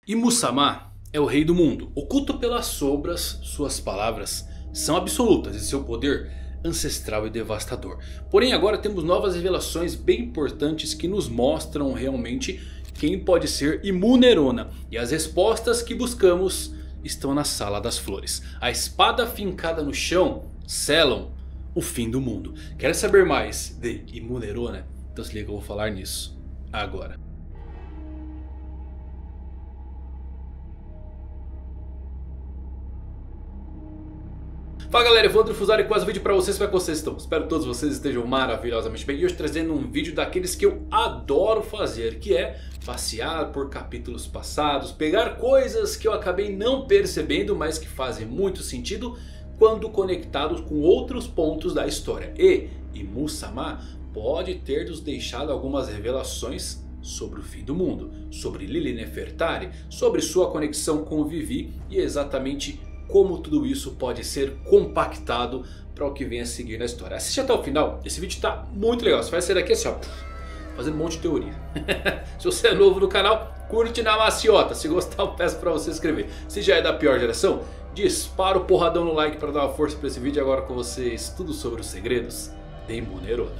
E Musamá é o rei do mundo. Oculto pelas sombras, suas palavras são absolutas e seu poder ancestral e devastador. Porém agora temos novas revelações bem importantes que nos mostram realmente quem pode ser Imu-Neurona. E as respostas que buscamos estão na Sala das Flores. A espada fincada no chão selam o fim do mundo. Quer saber mais de Imu-Neurona? Então se liga, eu vou falar nisso agora. Fala galera, eu vou Fusari com mais um vídeo pra vocês, como é que vocês estão? Espero que todos vocês estejam maravilhosamente bem. E hoje trazendo um vídeo daqueles que eu adoro fazer, que é passear por capítulos passados, pegar coisas que eu acabei não percebendo, mas que fazem muito sentido quando conectados com outros pontos da história. E Imu-sama pode ter nos deixado algumas revelações sobre o fim do mundo, sobre Lily Nefertari, sobre sua conexão com Vivi e exatamente como tudo isso pode ser compactado para o que vem a seguir na história. Assiste até o final, esse vídeo está muito legal. Você vai sair daqui assim ó, fazendo um monte de teoria. Se você é novo no canal, curte na maciota. Se gostar eu peço para você se inscrever. Se já é da pior geração, dispara o porradão no like para dar uma força para esse vídeo. Agora com vocês, tudo sobre os segredos de Imu-Neurona.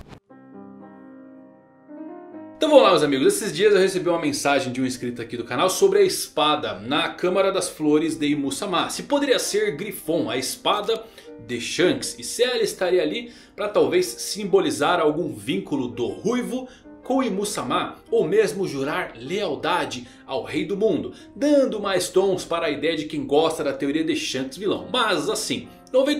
Então vamos lá meus amigos, esses dias eu recebi uma mensagem de um inscrito aqui do canal sobre a espada na Câmara das Flores de Imu-sama. Se poderia ser Griffon, a espada de Shanks, e se ela estaria ali para talvez simbolizar algum vínculo do Ruivo com Imu-sama, ou mesmo jurar lealdade ao rei do mundo, dando mais tons para a ideia de quem gosta da teoria de Shanks vilão. Mas assim,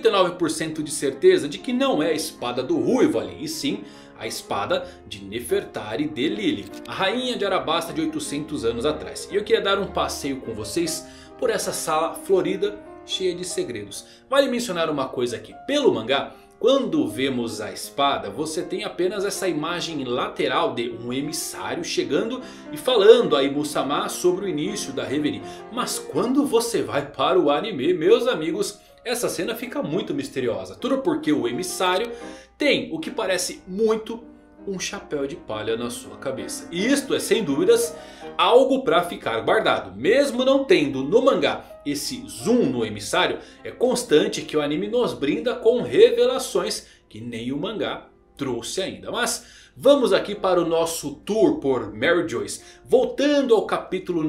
99% de certeza de que não é a espada do Ruivo ali, e sim a espada de Nefertari de Lily, a rainha de Arabasta de 800 anos atrás. E eu queria dar um passeio com vocês por essa sala florida cheia de segredos. Vale mencionar uma coisa aqui, pelo mangá, quando vemos a espada, você tem apenas essa imagem lateral de um emissário chegando e falando a Imu-sama sobre o início da Reverie. Mas quando você vai para o anime, meus amigos, essa cena fica muito misteriosa. Tudo porque o emissário tem o que parece muito um chapéu de palha na sua cabeça. E isto é sem dúvidas algo para ficar guardado. Mesmo não tendo no mangá esse zoom no emissário, é constante que o anime nos brinda com revelações que nem o mangá trouxe ainda. Mas vamos aqui para o nosso tour por Mary Joyce. Voltando ao capítulo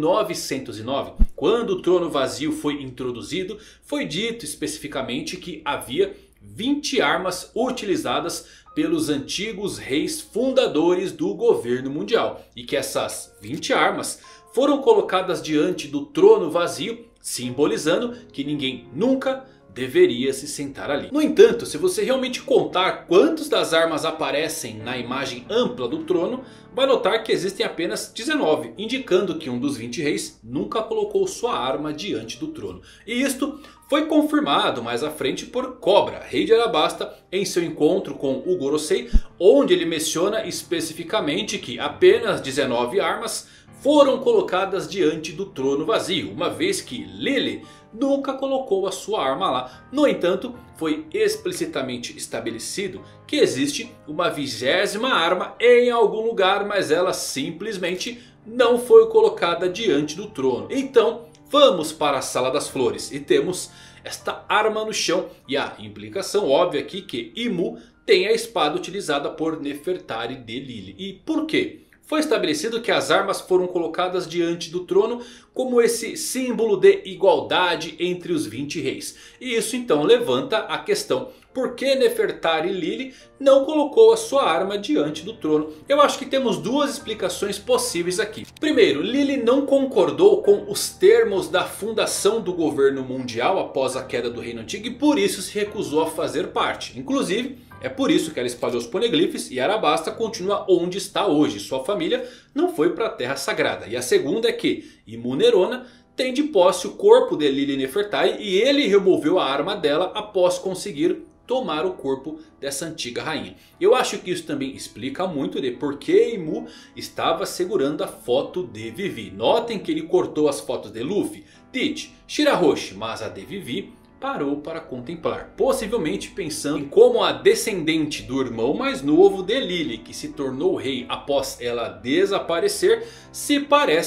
909, quando o trono vazio foi introduzido, foi dito especificamente que havia 20 armas utilizadas pelos antigos reis fundadores do governo mundial. E que essas 20 armas foram colocadas diante do trono vazio, simbolizando que ninguém nunca deveria se sentar ali. No entanto, se você realmente contar quantas das armas aparecem na imagem ampla do trono, vai notar que existem apenas 19, indicando que um dos 20 reis nunca colocou sua arma diante do trono. E isto foi confirmado mais à frente por Cobra, rei de Arabasta, em seu encontro com o Gorosei, onde ele menciona especificamente que apenas 19 armas foram colocadas diante do trono vazio, uma vez que Lily nunca colocou a sua arma lá. No entanto, foi explicitamente estabelecido que existe uma 20ª arma em algum lugar, mas ela simplesmente não foi colocada diante do trono. Então vamos para a Sala das Flores e temos esta arma no chão. E a implicação óbvia aqui que Imu tem a espada utilizada por Nefertari de Lily. E por quê? Foi estabelecido que as armas foram colocadas diante do trono como esse símbolo de igualdade entre os 20 reis. E isso então levanta a questão: por que Nefertari Lily não colocou a sua arma diante do trono? Eu acho que temos duas explicações possíveis aqui. Primeiro, Lily não concordou com os termos da fundação do governo mundial após a queda do reino antigo e por isso se recusou a fazer parte. Inclusive, é por isso que ela espalhou os poneglyphs e Arabasta continua onde está hoje. Sua família não foi para a Terra Sagrada. E a segunda é que Imu-Neurona tem de posse o corpo de Lily Nefertari e ele removeu a arma dela após conseguir tomar o corpo dessa antiga rainha. Eu acho que isso também explica muito de por que Imu estava segurando a foto de Vivi. Notem que ele cortou as fotos de Luffy, Teach, Shirahoshi, mas a de Vivi parou para contemplar, possivelmente pensando em como a descendente do irmão mais novo de Lily, que se tornou rei após ela desaparecer, se parece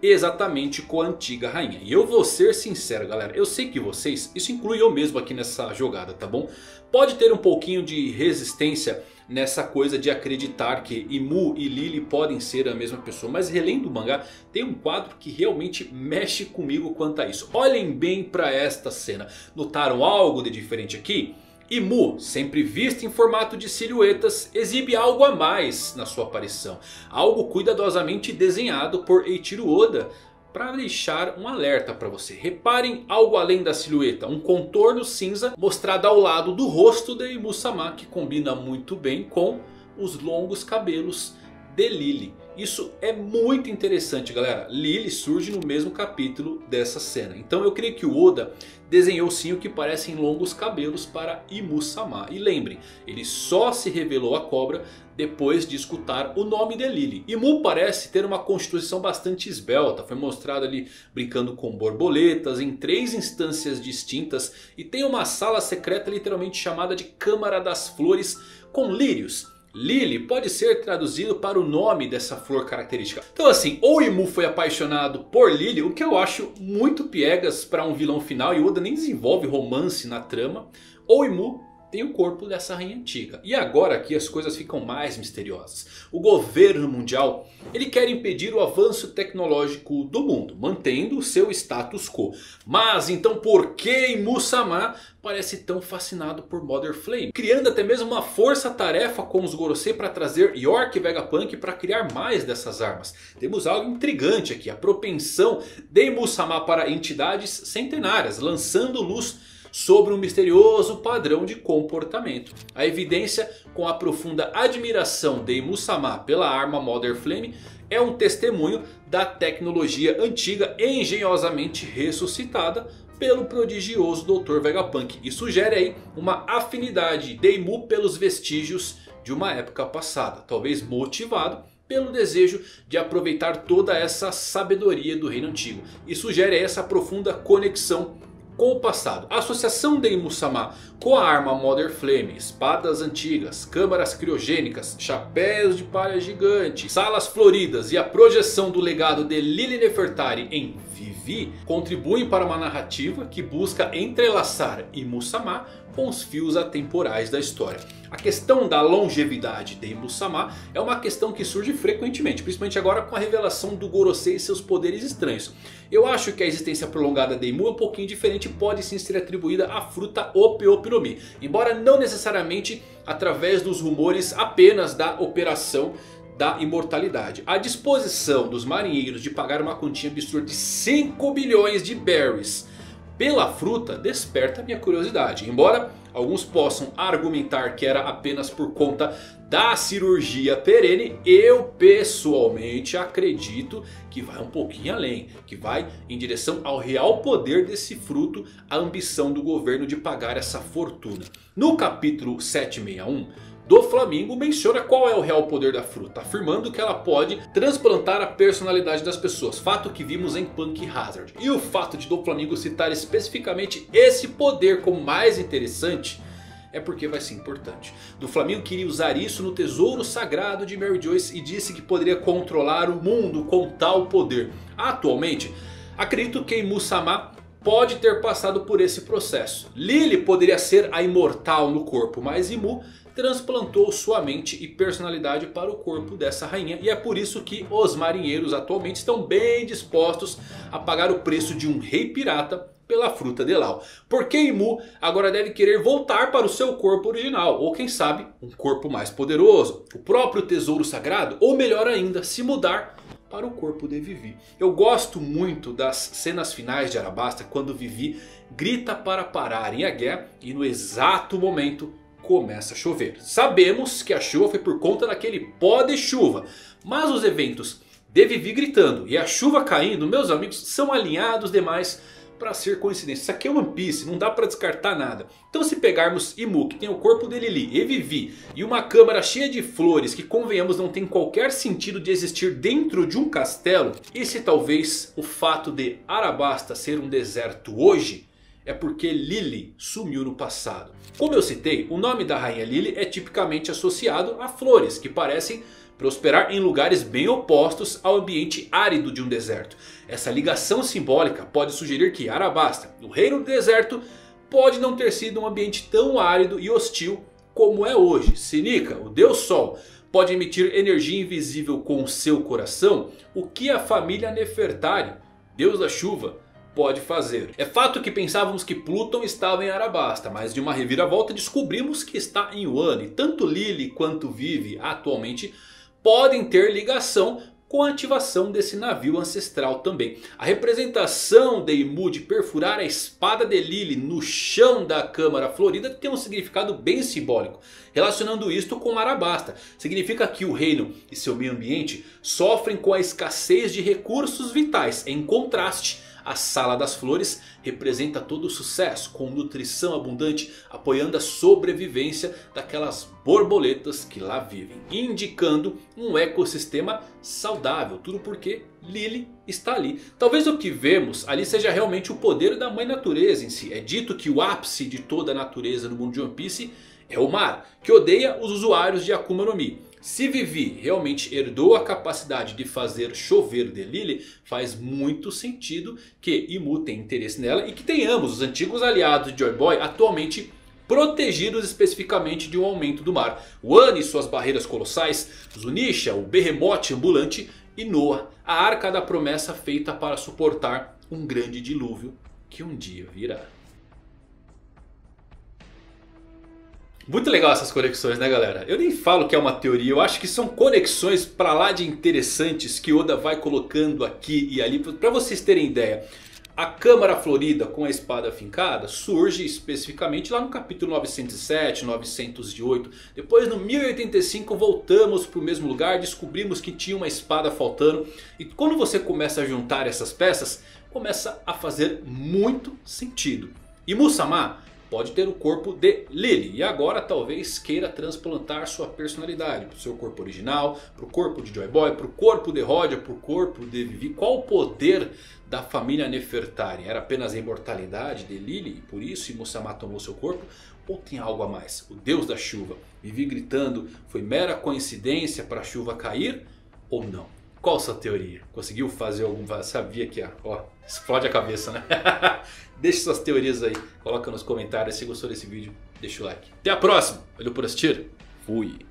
exatamente com a antiga rainha. E eu vou ser sincero, galera, eu sei que vocês, isso inclui eu mesmo aqui nessa jogada, tá bom? Pode ter um pouquinho de resistência nessa coisa de acreditar que Imu e Lily podem ser a mesma pessoa. Mas relendo o mangá, tem um quadro que realmente mexe comigo quanto a isso. Olhem bem para esta cena. Notaram algo de diferente aqui? Imu, sempre vista em formato de silhuetas, exibe algo a mais na sua aparição. Algo cuidadosamente desenhado por Eiichiro Oda para deixar um alerta para você. Reparem algo além da silhueta. Um contorno cinza mostrado ao lado do rosto de Imu-sama, que combina muito bem com os longos cabelos de Lily. Isso é muito interessante, galera. Lily surge no mesmo capítulo dessa cena. Então eu creio que o Oda desenhou sim o que parecem longos cabelos para Imu-sama. E lembrem, ele só se revelou a cobra depois de escutar o nome de Lily. Imu parece ter uma constituição bastante esbelta. Foi mostrado ali brincando com borboletas em 3 instâncias distintas. E tem uma sala secreta literalmente chamada de Câmara das Flores com lírios. Lily pode ser traduzido para o nome dessa flor característica. Então assim, ou Imu foi apaixonado por Lily, o que eu acho muito piegas para um vilão final. E Oda nem desenvolve romance na trama. Ou Imu tem o corpo dessa rainha antiga. E agora aqui as coisas ficam mais misteriosas. O governo mundial, ele quer impedir o avanço tecnológico do mundo, mantendo o seu status quo. Mas então por que Imu-sama parece tão fascinado por Mother Flame? Criando até mesmo uma força-tarefa com os Gorosei para trazer York e Vegapunk para criar mais dessas armas. Temos algo intrigante aqui, a propensão de Imu-sama para entidades centenárias, lançando luz sobre um misterioso padrão de comportamento. A evidência com a profunda admiração de Imu-sama pela arma Mother Flame é um testemunho da tecnologia antiga engenhosamente ressuscitada pelo prodigioso Dr. Vegapunk. E sugere aí uma afinidade de Imu pelos vestígios de uma época passada. Talvez motivado pelo desejo de aproveitar toda essa sabedoria do reino antigo. E sugere aí essa profunda conexão com o passado. A associação de Imu-sama com a arma Mother Flame, espadas antigas, câmaras criogênicas, chapéus de palha gigante, salas floridas e a projeção do legado de Lily Nefertari em Vivi contribuem para uma narrativa que busca entrelaçar Imu-sama com os fios atemporais da história. A questão da longevidade de Imu-sama é uma questão que surge frequentemente, principalmente agora com a revelação do Gorosei e seus poderes estranhos. Eu acho que a existência prolongada de Imu é um pouquinho diferente e pode sim ser atribuída à fruta Ope Ope no Mi. Embora não necessariamente através dos rumores apenas da operação da imortalidade. A disposição dos marinheiros de pagar uma quantia absurda de 5 bilhões de berries pela fruta desperta minha curiosidade. Embora alguns possam argumentar que era apenas por conta da cirurgia perene, eu pessoalmente acredito que vai um pouquinho além. Que vai em direção ao real poder desse fruto, a ambição do governo de pagar essa fortuna. No capítulo 761... do Flamingo menciona qual é o real poder da fruta, afirmando que ela pode transplantar a personalidade das pessoas, fato que vimos em Punk Hazard. E o fato de do Flamingo citar especificamente esse poder como mais interessante é porque vai ser importante. Do Flamingo queria usar isso no tesouro sagrado de Mary Joyce e disse que poderia controlar o mundo com tal poder. Atualmente, acredito que Imu-sama pode ter passado por esse processo. Lily poderia ser a imortal no corpo, mas Imu transplantou sua mente e personalidade para o corpo dessa rainha. E é por isso que os marinheiros atualmente estão bem dispostos a pagar o preço de um rei pirata pela fruta de Lau. Porque Imu agora deve querer voltar para o seu corpo original. Ou quem sabe um corpo mais poderoso. O próprio tesouro sagrado. Ou melhor ainda, se mudar para o corpo de Vivi. Eu gosto muito das cenas finais de Arabasta, quando Vivi grita para pararem a guerra e no exato momento começa a chover. Sabemos que a chuva foi por conta daquele pó de chuva, mas os eventos de Vivi gritando e a chuva caindo, meus amigos, são alinhados demais para ser coincidência. Isso aqui é One Piece, não dá para descartar nada. Então se pegarmos Imu, que tem o corpo de Lily e Vivi, e uma câmara cheia de flores que convenhamos não tem qualquer sentido de existir dentro de um castelo, e se talvez o fato de Arabasta ser um deserto hoje é porque Lily sumiu no passado. Como eu citei, o nome da rainha Lily é tipicamente associado a flores que parecem prosperar em lugares bem opostos ao ambiente árido de um deserto. Essa ligação simbólica pode sugerir que Arabasta, o reino do deserto, pode não ter sido um ambiente tão árido e hostil como é hoje. Seneca, o deus Sol, pode emitir energia invisível com o seu coração, o que a família Nefertari, deus da chuva, pode fazer. É fato que pensávamos que Plutão estava em Arabasta, mas de uma reviravolta descobrimos que está em Wano. E tanto Lily quanto Vivi atualmente podem ter ligação com a ativação desse navio ancestral também. A representação de Imu de perfurar a espada de Lily no chão da Câmara Florida tem um significado bem simbólico. Relacionando isto com Arabasta, significa que o reino e seu meio ambiente sofrem com a escassez de recursos vitais. Em contraste, a Sala das Flores representa todo o sucesso, com nutrição abundante, apoiando a sobrevivência daquelas borboletas que lá vivem, indicando um ecossistema saudável. Tudo porque Lily está ali. Talvez o que vemos ali seja realmente o poder da Mãe Natureza em si. É dito que o ápice de toda a natureza no mundo de One Piece é o mar, que odeia os usuários de Akuma no Mi. Se Vivi realmente herdou a capacidade de fazer chover de Lily, faz muito sentido que Imu tenha interesse nela e que tenhamos os antigos aliados de Joy Boy atualmente protegidos especificamente de um aumento do mar. Wano e suas barreiras colossais, Zunisha, o berremote ambulante e Noah, a arca da promessa feita para suportar um grande dilúvio que um dia virá. Muito legal essas conexões, né, galera? Eu nem falo que é uma teoria, eu acho que são conexões pra lá de interessantes que Oda vai colocando aqui e ali pra vocês terem ideia. A Câmara Florida com a espada fincada surge especificamente lá no capítulo 907, 908. Depois no 1085 voltamos para o mesmo lugar, descobrimos que tinha uma espada faltando. E quando você começa a juntar essas peças, começa a fazer muito sentido. E Imu-sama pode ter o corpo de Lily e agora talvez queira transplantar sua personalidade para o seu corpo original, para o corpo de Joy Boy, para o corpo de Roger, para o corpo de Vivi. Qual o poder da família Nefertari? Era apenas a imortalidade de Lily e por isso Imu-sama tomou seu corpo? Ou tem algo a mais? O deus da chuva, Vivi gritando, foi mera coincidência para a chuva cair ou não? Qual a sua teoria? Conseguiu fazer alguma? Sabia que ó, explode a cabeça, né? Deixe suas teorias aí, coloca nos comentários. Se gostou desse vídeo, deixa o like. Até a próxima, valeu por assistir, fui!